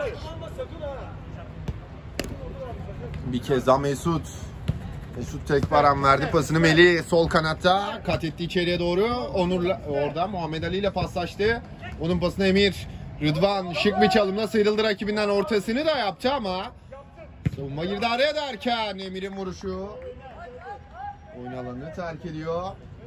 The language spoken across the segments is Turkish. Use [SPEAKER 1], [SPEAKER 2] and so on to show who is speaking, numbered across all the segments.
[SPEAKER 1] Bir kez daha Mesut. Mesut tek varan verdi pasını. Melih sol kanatta kat etti içeriye doğru. Onur'la orada Muhammed Ali ile paslaştı. Onun pasını Emir. Rıdvan şık bir çalımla sıyrıldı rakibinden, ortasını da yaptı ama savunma girdi araya derken Emir'in vuruşu oyun alanını terk ediyor.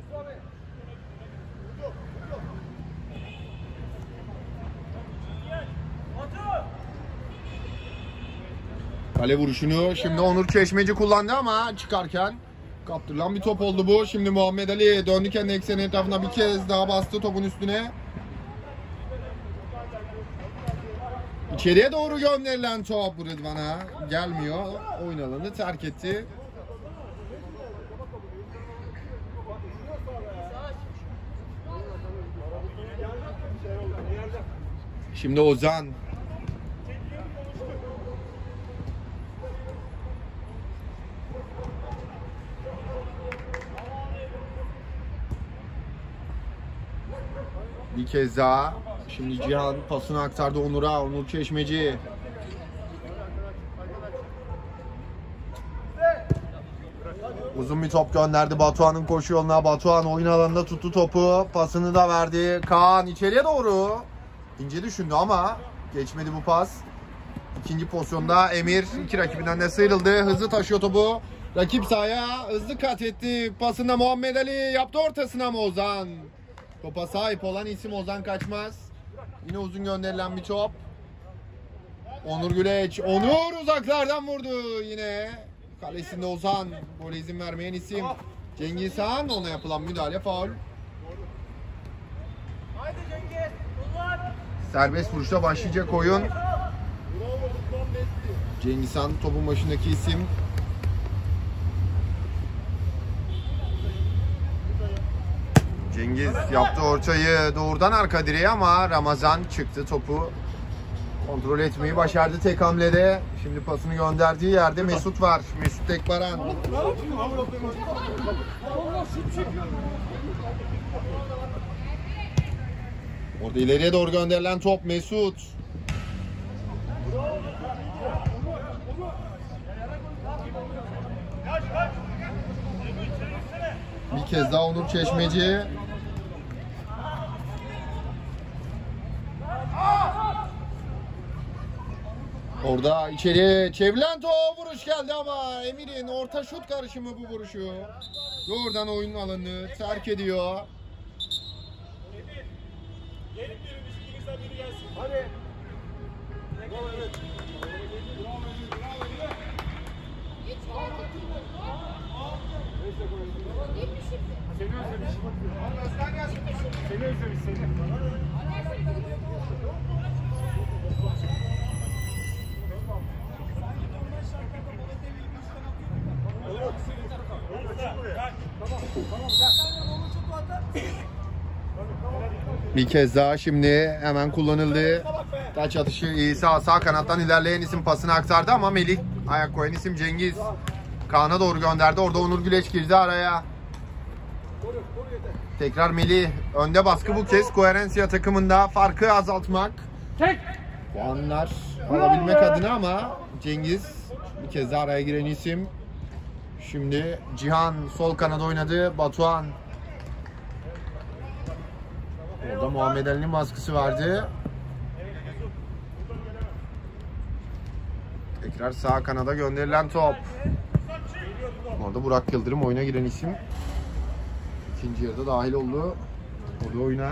[SPEAKER 1] Kale vuruşunu şimdi Onur Çeşmeci kullandı ama çıkarken kaptırılan bir top oldu bu. Şimdi Muhammed Ali döndü kendi ekseni etrafına, bir kez daha bastı topun üstüne. İçeriye doğru gönderilen top Rıdvan'a gelmiyor. Oyun alanını terk etti. Şimdi Ozan. Bir kez daha. Şimdi Cihan pasını aktardı Onur'a. Onur Çeşmeci. Uzun bir top gönderdi Batuhan'ın koşu yoluna. Batuhan oyun alanında tuttu topu. Pasını da verdi. Kaan içeriye doğru. İnce düşündü ama geçmedi bu pas. İkinci pozisyonda Emir iki rakibinden de sıyrıldı. Hızlı taşıyor topu. Rakip sahaya hızlı kat etti. Pasında Muhammed Ali yaptı ortasına mı Ozan? Topa sahip olan isim Ozan Kaçmaz. Yine uzun gönderilen bir top. Onur Güleç. Onur uzaklardan vurdu yine. Kalesinde Ozan. Gole izin vermeyen isim. Cengiz Han, ona yapılan müdahale faul. Serbest vuruşla başlayacak oyun. Cengiz Han topun başındaki isim. Cengiz yaptı ortayı doğrudan arka direğe ama Ramazan çıktı, topu kontrol etmeyi başardı tek hamlede. Şimdi pasını gönderdiği yerde Mesut var. Mesut Tekbaran. Orada ileriye doğru gönderilen top Mesut. Bir kez daha Onur Çeşmeci. Orada içeri çevrilen top, vuruş geldi ama Emir'in orta şut karışımı bu vuruşu. Doğrudan oyun alanını terk ediyor. Hadi. Seni özlemiş seni. Bir kez daha şimdi hemen kullanıldı. Taç atışı iyi, sağ kanattan ilerleyen isim pasını aktardı ama Melih ayak koyan isim Cengiz. Kaan'a doğru gönderdi. Orada Onur Güleç girdi araya. Tekrar Melih. Önde baskı bu kez. Koherensiya takımında farkı azaltmak. Puanlar alabilmek adına ama Cengiz bir kez daha araya giren isim. Şimdi Cihan sol kanada oynadı. Batuhan. Orada Muhammed Ali'nin baskısı vardı. Tekrar sağ kanada gönderilen top. Orada Burak Yıldırım oyuna giren isim. İkinci yarıda dahil oldu. O da oyuna.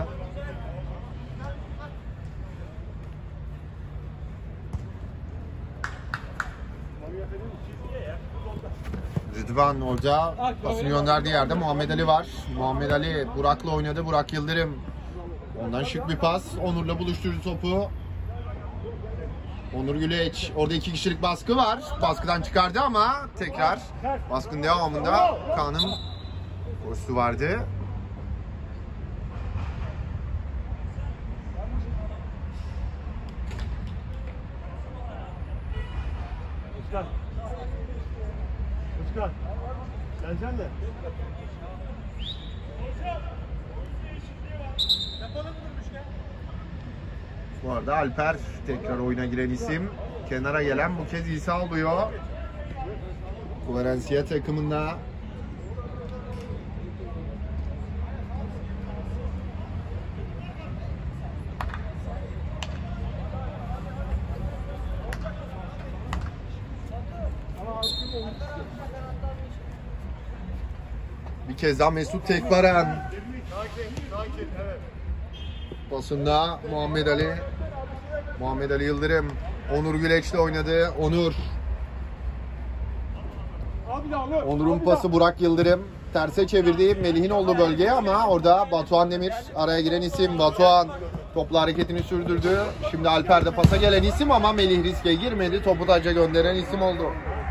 [SPEAKER 1] Rıdvan orada pasını gönderdiği yerde Muhammed Ali var. Muhammed Ali Burak'la oynadı. Burak Yıldırım. Ondan şık bir pas. Onur'la buluşturdu topu. Onur Güleç. Orada 2 kişilik baskı var. Baskıdan çıkardı ama tekrar baskının devamında Kaan'ın koşusu vardı.
[SPEAKER 2] Özkan. Geleceksin de. Yapalım mı Müşken?
[SPEAKER 1] Bu arada Alper tekrar oyuna giren isim. Kenara gelen bu kez İsa oluyor. Valencia takımında. Bir kez daha Mesut Tekvaren. Pasında Muhammed Ali. Muhammed Ali Yıldırım. Onur Güleç'le oynadı. Onur. Onur'un pası Burak Yıldırım. Terse çevirdi. Melih'in olduğu bölgeye ama orada Batuhan Demir araya giren isim. Batuhan topla hareketini sürdürdü. Şimdi Alper de pasa gelen isim ama Melih riske girmedi. Topu taca gönderen isim oldu.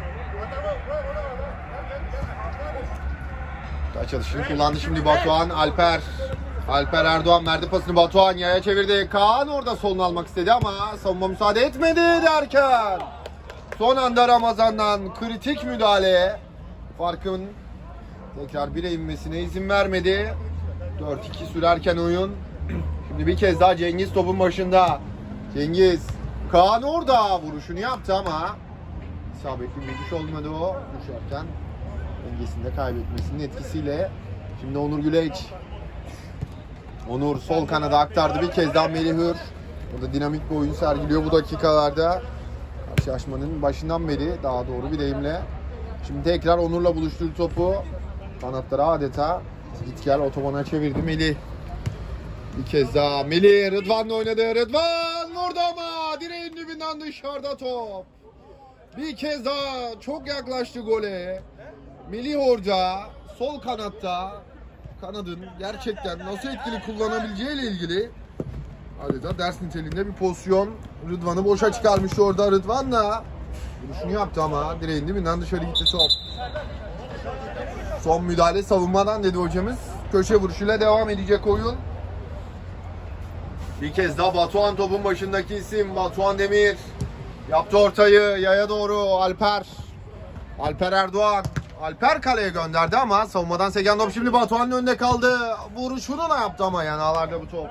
[SPEAKER 1] Açılışını kullandı şimdi Batuhan. Alper Erdoğan verdi pasını, Batuhan yaya çevirdi. Kaan orada solunu almak istedi ama savunma müsaade etmedi derken son anda Ramazan'dan kritik müdahale. Farkın tekrar 1'e inmesine izin vermedi. 4-2 sürerken oyun. Şimdi bir kez daha Cengiz topun başında. Cengiz. Kaan orada vuruşunu yaptı ama isabetli bir vuruş olmadı o. Düşerken dengesinde kaybetmesinin etkisiyle. Şimdi Onur Güleç. Onur sol kanada aktardı bir kez daha Melih Hür. Burada dinamik bir oyun sergiliyor bu dakikalarda. Karşılaşmanın başından beri, daha doğru bir deyimle. Şimdi tekrar Onur'la buluşturdu topu. Kanatlara adeta git gel otobana çevirdi Melih. Bir kez daha Melih Rıdvan'la oynadı. Rıdvan vurdu ama direğin dibinden dışarıda top. Bir kez daha çok yaklaştı gole. Melih orada sol kanatta. Kanadın gerçekten nasıl etkili kullanabileceğiyle ilgili adeta ders niteliğinde bir pozisyon. Rıdvan'ı boşa çıkarmıştı orada. Rıdvan'la vuruşunu yaptı ama direğin dibinden dışarı gitti top. Son müdahale savunmadan dedi hocamız. Köşe vuruşuyla devam edecek oyun. Bir kez daha Batuhan topun başındaki isim. Batuhan Demir yaptı ortayı yaya doğru. Alper Erdoğan. Alper kaleye gönderdi ama savunmadan seken top şimdi Batuhan'ın önünde kaldı. Vuruşunu da yaptı ama yanağlarda bu top.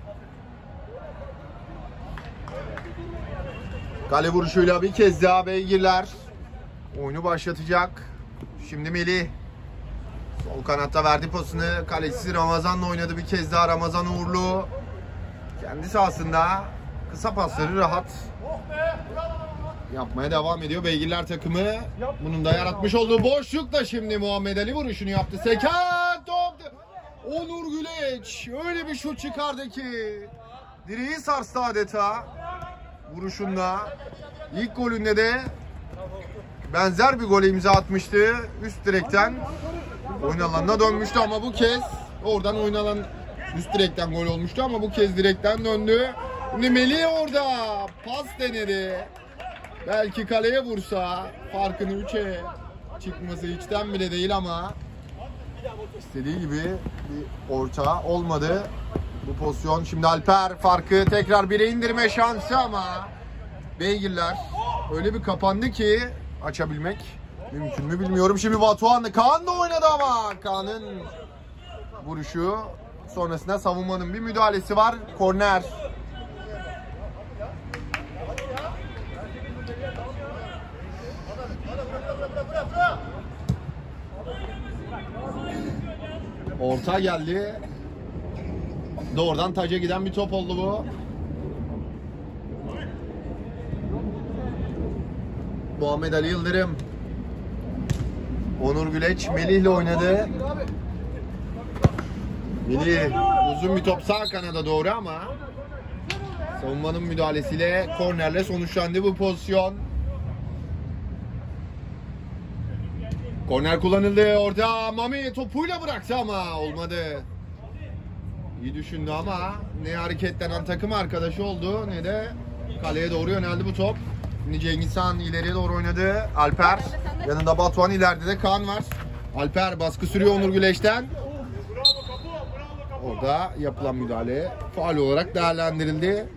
[SPEAKER 1] Kale vuruşuyla bir kez daha Beygirler oyunu başlatacak. Şimdi Melih sol kanatta verdi pasını. Kalecisi Ramazan'la oynadı bir kez daha. Ramazan Uğurlu kendi sahasında kısa pasları rahat yapmaya devam ediyor Beygirler takımı. Bunun da yaratmış olduğu boşlukla şimdi Muhammed Ali vuruşunu yaptı. Seken top. Onur Güleç öyle bir şut çıkardı ki direği sarstı adeta vuruşunda. İlk golünde de benzer bir gole imza atmıştı. Üst direkten oyun alanına dönmüştü ama bu kez oradan oyun alan üst direkten gol olmuştu ama bu kez direkten döndü. Şimdi Melih orada pas denedi. Belki kaleye vursa farkını 3'e çıkması içten bile değil ama istediği gibi bir orta olmadı. Bu pozisyon şimdi Alper farkı tekrar 1'e indirme şansı ama Beygirler öyle bir kapandı ki açabilmek mümkün mü bilmiyorum. Şimdi Batuhan'la Kaan da oynadı ama Kaan'ın vuruşu sonrasında savunmanın bir müdahalesi var. Korner. Orta geldi. Doğrudan taca giden bir top oldu bu. Muhammed Ali Yıldırım. Onur Güleç Melih'le oynadı. Melih uzun bir top sağ kanada doğru ama savunmanın müdahalesiyle kornerle sonuçlandı bu pozisyon. Korner kullanıldı. Orada Mami topuyla bıraktı ama olmadı. İyi düşündü ama ne hareketlenen takım arkadaşı oldu ne de kaleye doğru yöneldi bu top. Şimdi Cengiz Han ileriye doğru oynadı. Alper yanında Batuhan, ileride de Kaan var. Alper baskı sürüyor Onur Güleç'ten. Orada yapılan müdahale faul olarak değerlendirildi.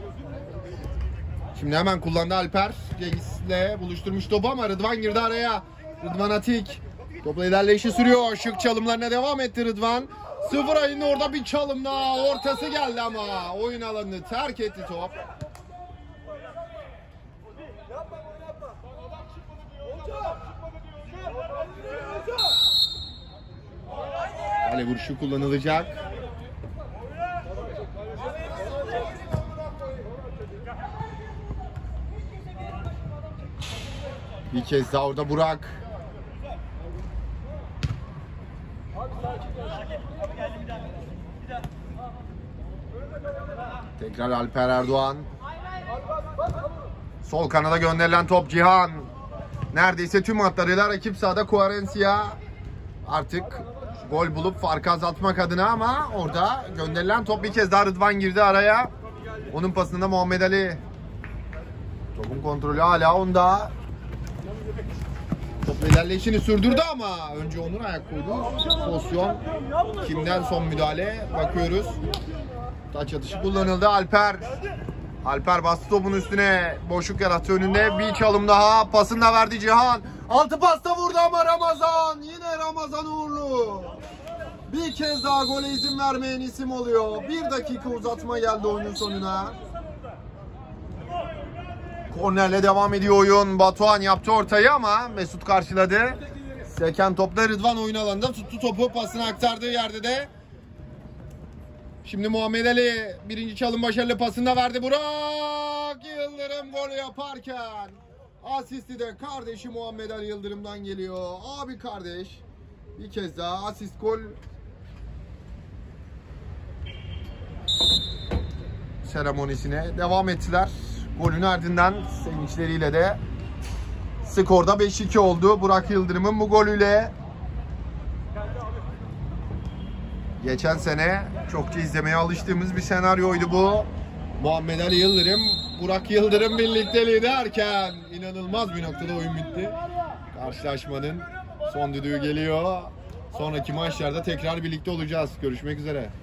[SPEAKER 1] Şimdi hemen kullandı Alper. Cengiz'le buluşturmuş topu ama Rıdvan girdi araya. Rıdvan Atik topla ilerleyişi sürüyor. Şık çalımlarına devam etti Rıdvan. Sıfıray'ın orada bir çalım daha. Ortası geldi ama oyun alanını terk etti top. Kale vuruşu kullanılacak. Bir kez daha orada Burak. Tekrar Alper Erdoğan. Sol kanada gönderilen top Cihan. Neredeyse tüm hatlarıyla rakip sahada Quaresma artık gol bulup farkı azaltmak adına, ama orada gönderilen top bir kez daha Rıdvan girdi araya. Onun pasında Muhammed Ali. Topun kontrolü hala onda. Top ilerleyişini sürdürdü ama önce Onur ayak koydu. Pozisyon kimden son müdahale bakıyoruz. Taç atışı kullanıldı. Alper bastı topun üstüne. Boşluk yarattı önünde. Bir çalım daha. Pasını da verdi Cihan. Altı pasta vurdu ama Ramazan. Yine Ramazan Uğurlu. Bir kez daha gole izin vermeyen isim oluyor. 1 dakika uzatma geldi oyunun sonuna. Kornerle devam ediyor oyun. Batuhan yaptı ortayı ama Mesut karşıladı. Seken topla Rıdvan oyun alanında tuttu topu. Pasını aktardığı yerde de. Şimdi Muhammed Ali birinci çalım başarılı, pasını da verdi. Burak Yıldırım golü yaparken asisti de kardeşi Muhammed Ali Yıldırım'dan geliyor. Abi kardeş bir kez daha asist gol seremonisine devam ettiler. Golün ardından sevinçleriyle de skorda 5-2 oldu. Burak Yıldırım'ın bu golüyle geçen sene çokça izlemeye alıştığımız bir senaryoydu bu. Muhammed Ali Yıldırım, Burak Yıldırım birlikteliği derken inanılmaz bir noktada oyun bitti. Karşılaşmanın son düdüğü geliyor. Sonraki maçlarda tekrar birlikte olacağız. Görüşmek üzere.